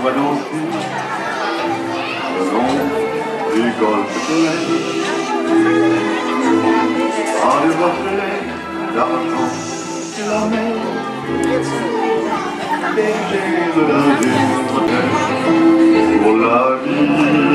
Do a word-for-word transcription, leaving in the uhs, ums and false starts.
va danser le long du golfe soleil, par les reflets d'argent et la mer, berger de la ville, pour la vie.